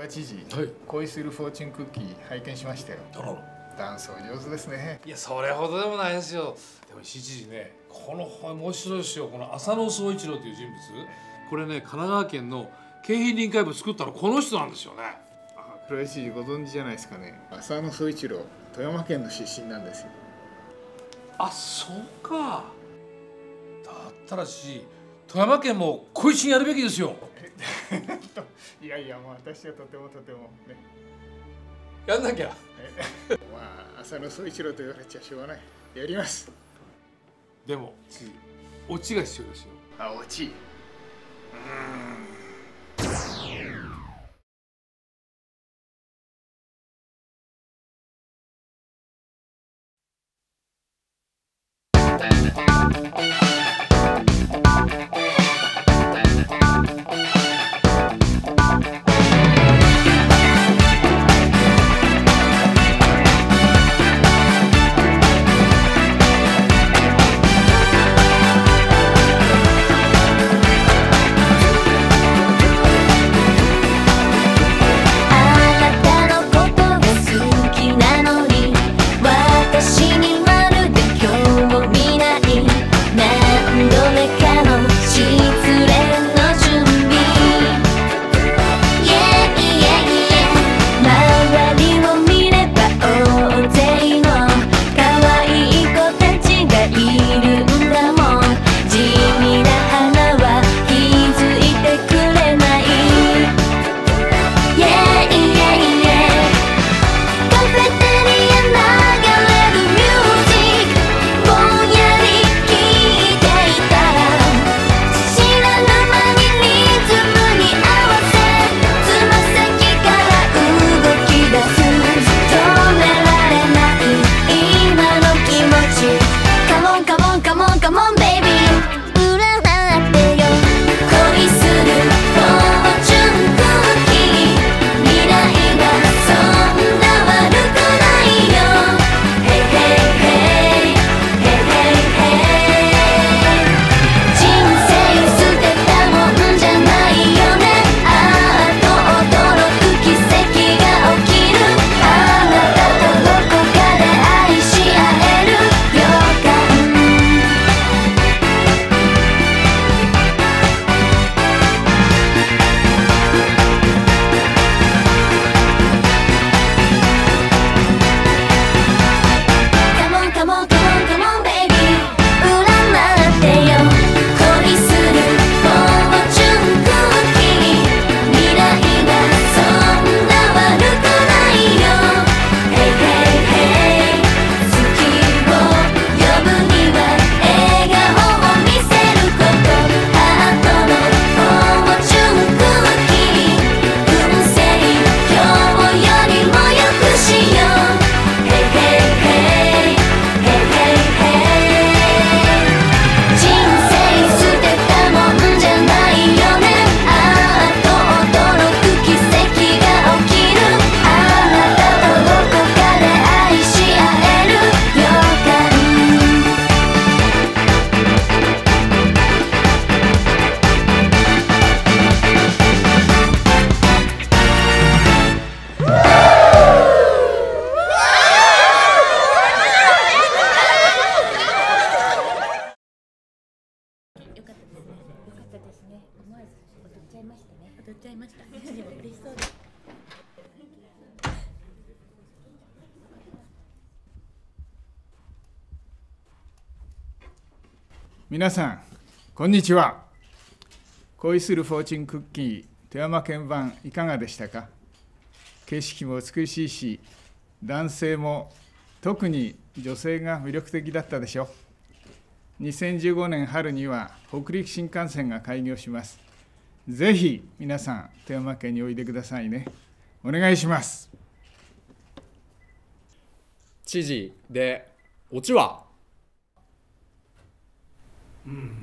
は知事、 はい、 恋するフォーチュンクッキー拝見しましたよ。ダンスお上手ですね。 いや、それほどでもないですよ。でも石知事ね、この本面白いですよ。この浅野総一郎という人物、これね、神奈川県の京浜臨海部作ったのこの人なんですよね。 黒井知事ご存知じゃないですかね。浅野総一郎、富山県の出身なんですよ。 あ、そうか。だったらし、富山県も恋しんやるべきですよ。 いやいや、もう私はとてもね。 やんなきゃ。 まあ、浅野総一郎と言われちゃしょうがない。やります。 でも、オチが必要ですよ。 あ、オチ。 踊っちゃいました。でも嬉しそうです。 皆さん、こんにちは。恋するフォーチュンクッキー富山県版いかがでしたか。景色も美しいし、男性も特に女性が魅力的だったでしょう。2015年春には北陸新幹線が開業します。ぜひ皆さん、富山県においでくださいね。お願いします。 知事でオチは、 うん